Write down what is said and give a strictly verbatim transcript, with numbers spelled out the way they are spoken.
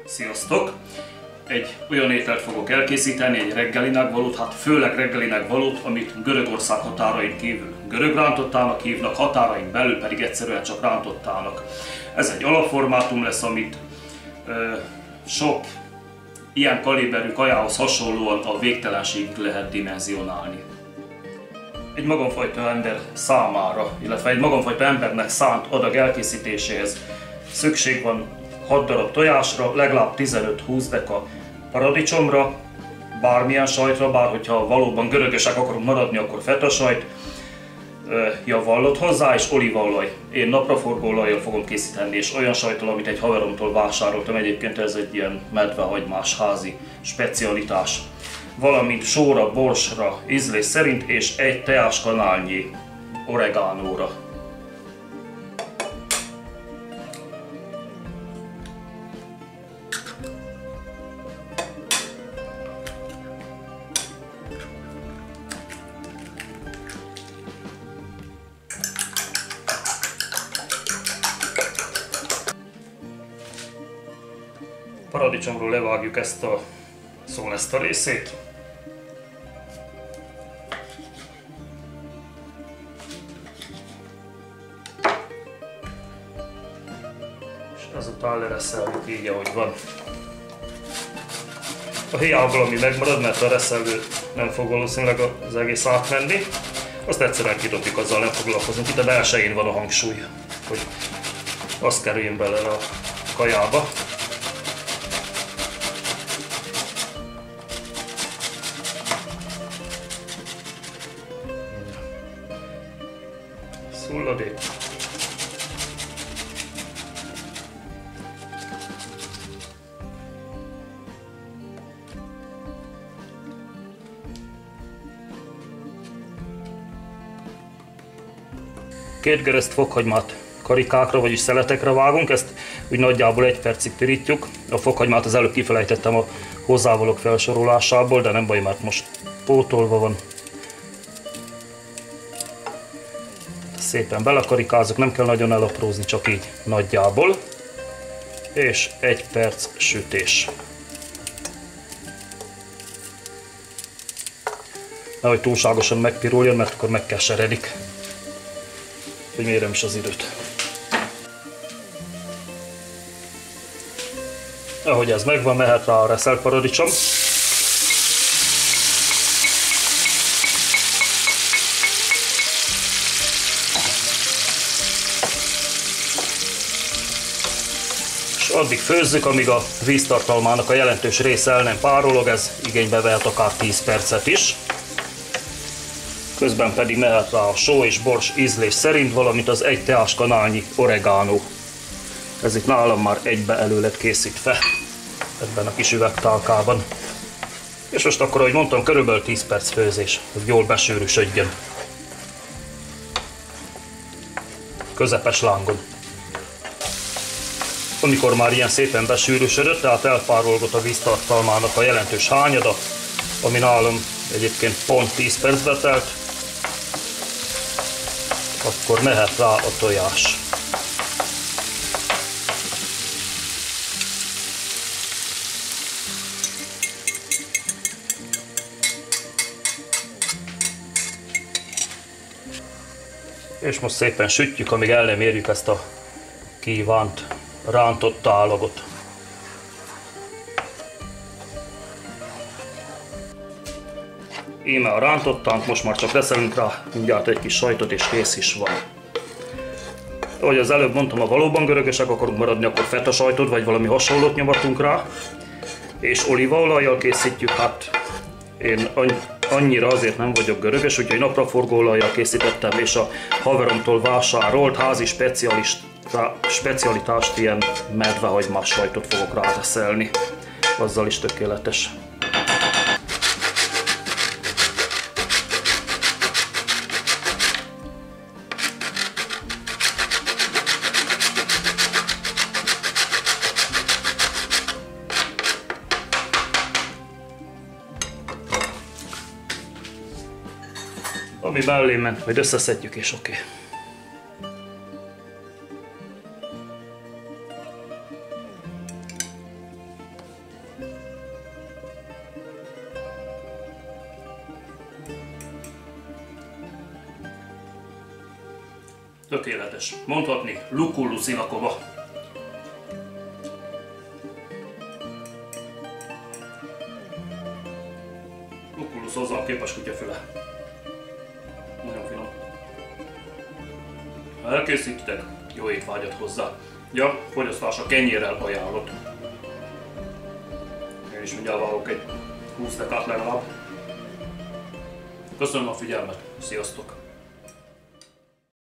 Sziasztok! Egy olyan ételt fogok elkészíteni, egy reggelinek valót, hát főleg reggelinek valót, amit Görögország határain kívül görög rántottának hívnak, határain belül pedig egyszerűen csak rántottának. Ez egy alapformátum lesz, amit ö, sok ilyen kaliberű kajához hasonlóan a végtelenségig lehet dimenzionálni. Egy magamfajta ember számára, illetve egy magamfajta embernek szánt adag elkészítéséhez szükség van hat darab tojásra, legalább tizenöt-húsz deka paradicsomra, bármilyen sajtra, bár hogyha valóban görögösek akarunk maradni, akkor feta sajt, javallott hozzá és olívaolaj. Én napraforgó olajjal fogom készíteni, és olyan sajttal, amit egy haveromtól vásároltam, egyébként ez egy ilyen medvehagymás házi specialitás. Valamint sóra, borsra, ízlés szerint és egy teáskanálnyi oregánóra. Paradicsomról levágjuk ezt a szóval ezt a részét. És ezután lereszeljük így, ahogy van. A héjából, ami megmarad, mert a reszelő nem fog valószínűleg az egész átmenni, azt egyszerűen kidobjuk, azzal nem foglalkozunk. Itt a belsején van a hangsúly, hogy az kerüljön bele a kajába. Hulladék. Két gerezd fokhagymát karikákra, vagyis szeletekre vágunk, ezt úgy nagyjából egy percig pirítjuk. A fokhagymát az előbb kifelejtettem a hozzávalók felsorolásából, de nem baj, mert most pótolva van. Szépen belekarikázok, nem kell nagyon elaprózni, csak így nagyjából. És egy perc sütés. Nehogy túlságosan megpiruljon, mert akkor megkeseredik. Hogy mérem is az időt. Ahogy ez megvan, mehet rá a reszelt paradicsom. Addig főzzük, amíg a víztartalmának a jelentős része el nem párolog, ez igénybe vehet akár tíz percet is. Közben pedig mehet rá a só és bors ízlés szerint, valamint az egy teáskanálnyi oregánó. Ez itt nálam már egybe elő lett készítve, ebben a kis üvegtálkában. És most akkor, ahogy mondtam, körülbelül tíz perc főzés, hogy jól besűrűsödjön. Közepes lángon. Amikor már ilyen szépen besűrűsödött, tehát elpárolgott a víztartalmának a jelentős hányada, ami nálam egyébként pont tíz percbe telt, akkor mehet rá a tojás. És most szépen sütjük, amíg el nem érjük ezt a kívánt rántotta állagot. Íme a rántottánk, most már csak reszelünk rá mindjárt egy kis sajtot, és kész is van. Ahogy az előbb mondtam, ha valóban görögösek akarunk maradni, akkor feta sajtot vagy valami hasonlót nyomatunk rá, és olívaolajjal készítjük. Hát én annyira azért nem vagyok görögös, úgyhogy napraforgó olajjal készítettem, és a haveromtól vásárolt házi specialist specialitást, ilyen medvehagymás sajtot fogok ráreszelni. Azzal is tökéletes. Ami mellé ment, majd összeszedjük és oké. Okay. Tökéletes. Mondhatni lukullus inakova. Lukullus hozzá a képes kutyafüle. Nagyon finom. Ha elkészítitek, jó étvágyat hozzá. Ja, fogyasztásra kenyérrel ajánlott. Én is mindjárt várok egy húsz dekát legalább. Köszönöm a figyelmet, sziasztok!